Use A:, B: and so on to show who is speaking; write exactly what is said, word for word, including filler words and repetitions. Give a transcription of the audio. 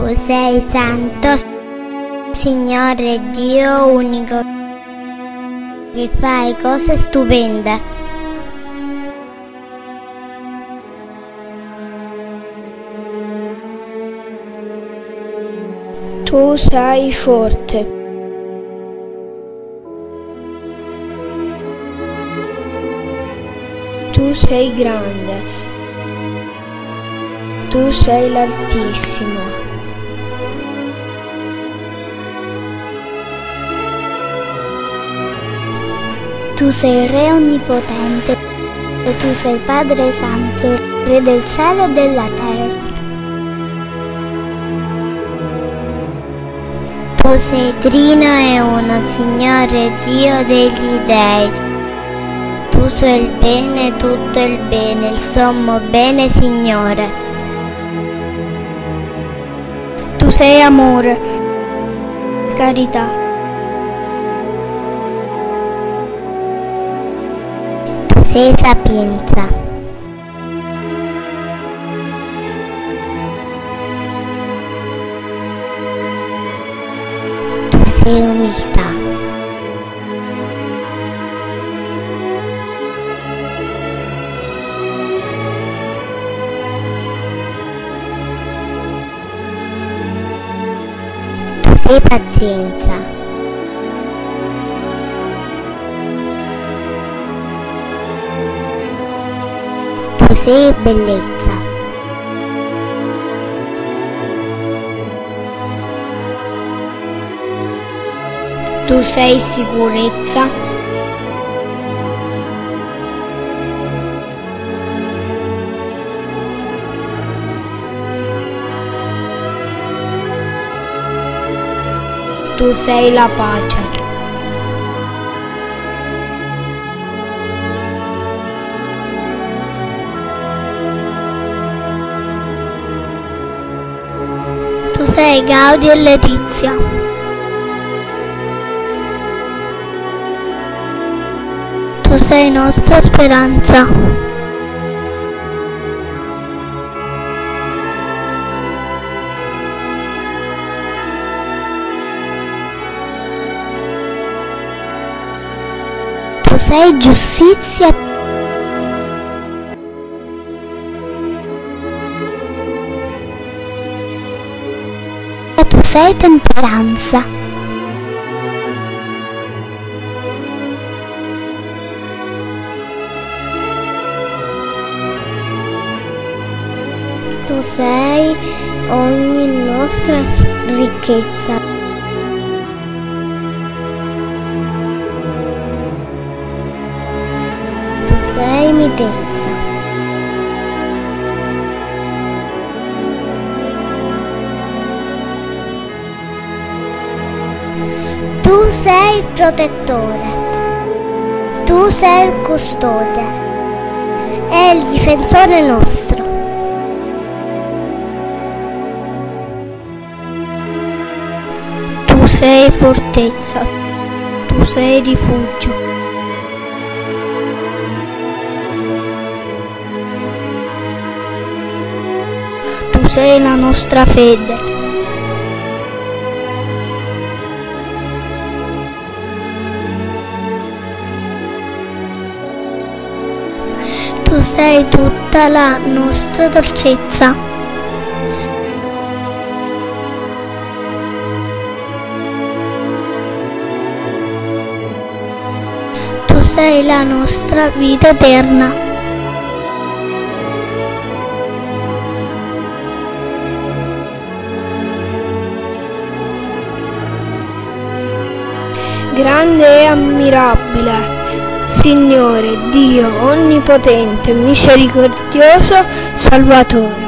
A: Tu sei santo, Signore Dio unico, che fai cose stupende.
B: Tu sei forte. Tu sei grande. Tu sei l'Altissimo.
A: Tu sei il Re onnipotente, e tu sei il Padre Santo, Re del cielo e della terra. Tu sei Trino e Uno, Signore Dio degli Dei. Tu sei il bene, tutto il bene, il sommo bene, Signore.
B: Tu sei amore, carità.
A: Tu sei sapienza. Tu sei umiltà. Tu sei pazienza. Tu sei bellezza.
B: Tu sei sicurezza. Tu sei la pace.
A: Tu sei Gaudio e Letizia. Tu sei nostra speranza. Tu sei giustizia. Tu sei temperanza. Tu sei ogni nostra ricchezza. Tu sei mitezza. Tu sei il protettore, tu sei il custode e il difensore nostro.
B: Tu sei fortezza, tu sei rifugio. Tu sei la nostra fede.
A: Tu sei tutta la nostra dolcezza. Tu sei la nostra vita eterna.
B: Grande e ammirabile, Signore Dio onnipotente, misericordioso, Salvatore.